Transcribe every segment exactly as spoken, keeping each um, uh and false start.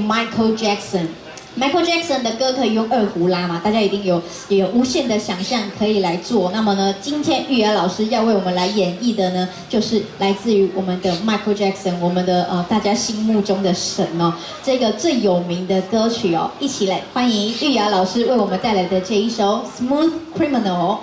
Michael Jackson。Michael Jackson 的歌可以用二胡拉嘛？大家一定有也有无限的想象可以来做。那么呢，今天玉雅老师要为我们来演绎的呢，就是来自于我们的 Michael Jackson， 我们的呃大家心目中的神哦，这个最有名的歌曲哦，一起来欢迎玉雅老师为我们带来的这一首 Smooth Criminal。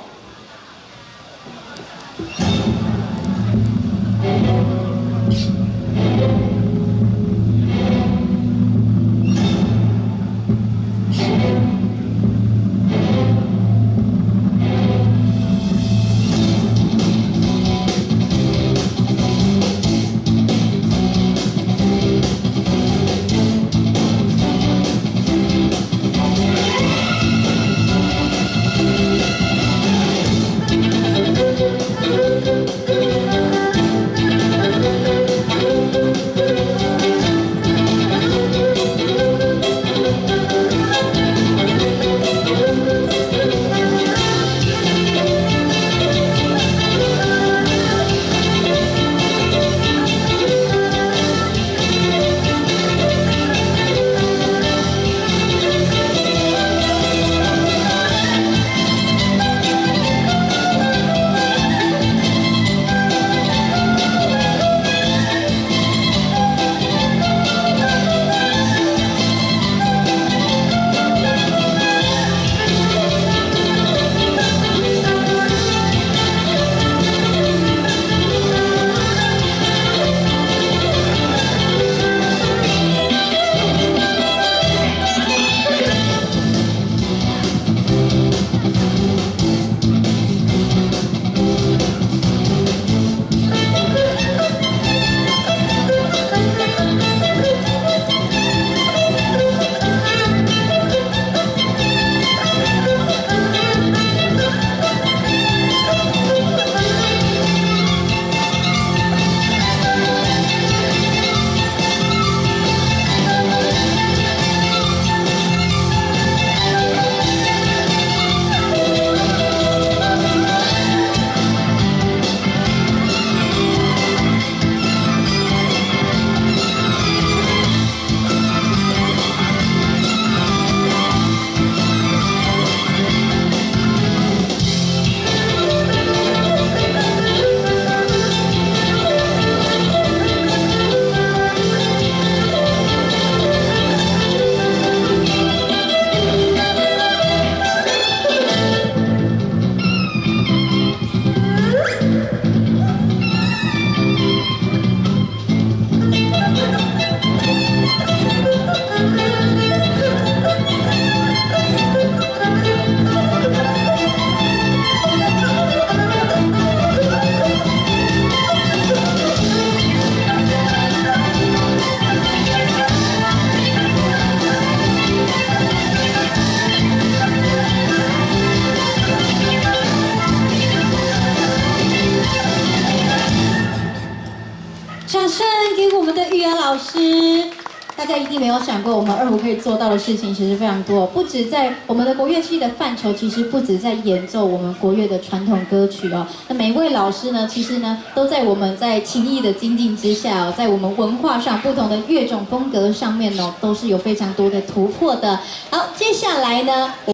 掌声给我们的玉雅老师！大家一定没有想过，我们二胡可以做到的事情其实非常多，不止在我们的国乐器的范畴，其实不止在演奏我们国乐的传统歌曲哦。那每一位老师呢，其实呢，都在我们在情艺的精进之下哦，在我们文化上不同的乐种风格上面哦，都是有非常多的突破的。好，接下来呢。